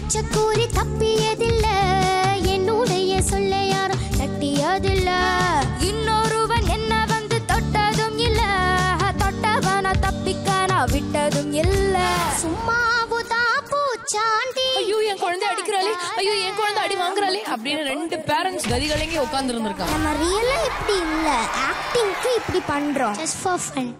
பேச்ச கூறி தப்பியதில்ல, என்னுடைய சொல்ல யாரும் தட்டியதில்ல. இன்னொருவன் என்ன வந்து தொட்டதும் இல்ல, தொட்டவன தப்பிக்க நான் விட்டதும் இல்ல. சும்மாவுதா பூச்சாண்டி. ஐயோ என் குழந்தை அடிக்கிறாளே, ஐயோ என் குழந்தை அடி வாங்குறாளே அப்படின்னு 2 பேரண்ட்ஸ் கதிகலங்கி உட்கார்ந்து இருந்திருக்காங்க. நம்ம ரியலா இப்படி இல்ல, ஆக்டிங்க்கு இப்படி பண்றோம். Just for fun.